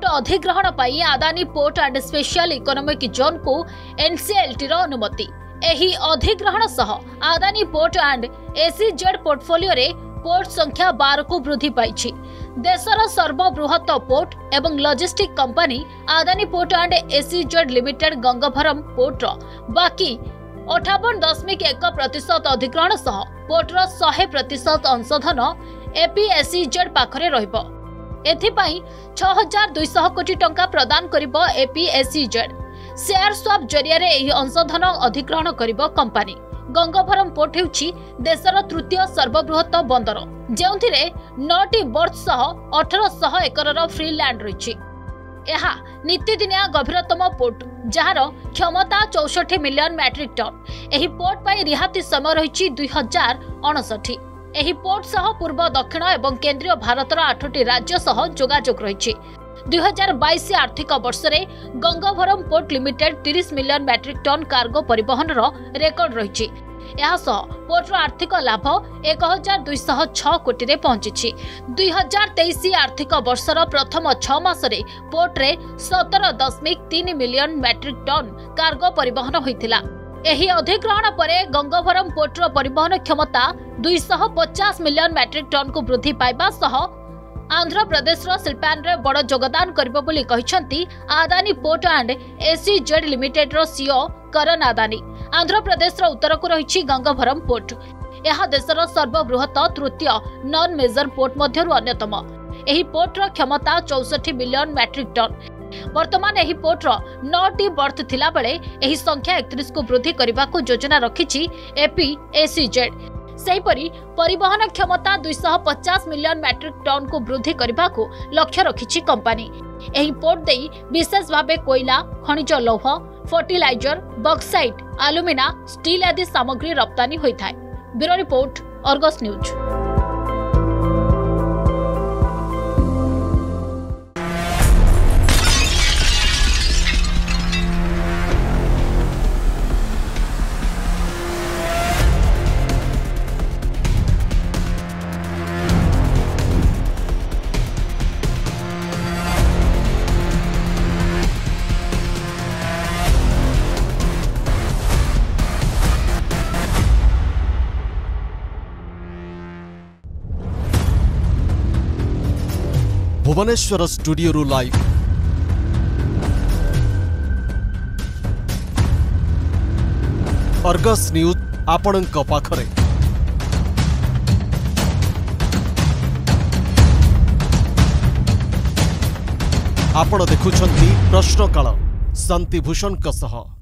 अधिग्रहण पर Adani port and special economic zone को एनसीएलटी रो अनुमति। एही अधिग्रहण सह Adani port and SEZ portfolio रे पोर्ट संख्या 12 को वृद्धि पाई। देशर सर्वबृहत पोर्ट एवं logistic company Adani port and SEZ limited Gangavaram port बाकी 58.1% अधिग्रहण सह पोर्टर 100% अंशधन एपीएसईजेड पाखरे रहिबो। एथिपाई 6200 कोटी टंका प्रदान करिबो एपीएसईजेड। शेयर स्वैप जरिया रे एही अंशधन अधिग्रहण करिबो कंपनी। गंगाभरम पोर्ट हेउछि देशर तृतीय सर्वबृहत बंदर, जेउथिरे 9टी बर्थ सह 1800 एकरर फ्री लैंड रहिछि। यह नित्यदिनिया गभीरतम पोर्ट जार क्षमता 64 मिलियन मैट्रिक टन। एही पोर्ट पर रिहाती समय रही 2059। एही पोर्ट सह पूर्व दक्षिण एवं केंद्रीय भारतर 8टी राज्य सह जोगाजोग रही। 2022 आर्थिक वर्ष रे Gangavaram port limited 30 million metric ton cargo परिवहन रेकर्ड रही। पोर्टर आर्थिक लाभ 1206 कोटी रे पहुंची। 2023 आर्थिक वर्षर प्रथम 6 मासरे पोर्ट रे 17.3 मिलियन मैट्रिक टन कार्गो परिवहन होइथिला। एही अधिग्रहण परे गंगाभरम पोर्टर परिवहन क्षमता 250 मिलियन मैट्रिक टन को वृद्धि पाइबा सह आंध्र प्रदेश शिल्पायन रे बड़ योगदान करिबो बोली कहिसंती Adani port and SEZ limited रो सीईओ करण आदानी। आंध्र प्रदेश उत्तर को रही गंगाभरम पोर्ट। यह देशर सर्वबृहत तृतीय नॉन मेजर पोर्ट मध्यरु अन्यतम। एही पोर्टर क्षमता 64 मिलियन मैट्रिक टन। वर्तमान एही पोर्टर 9टी बर्थ थिला बेले एही संख्या 31 को वृद्धि करबा को योजना रखिछि एपीएसईजेड। सेहीपरि परिवहन क्षमता 250 मिलियन मैट्रिक टन को वृद्धि करबा को लक्ष्य रखिछि कंपनी। एही पोर्ट देई विशेष भाबे कोयला, खनिज लौह, फर्टिलाइजर, बक्साइट, एल्युमिना, स्टील आदि सामग्री रप्तानी होइथाय। Bureau report, Argus news. Bhubaneswar studio रु लाइव अर्गस न्यूज आपणक पाखरे। आपण देखुछंती प्रश्नकाल शांतिभूषण सह।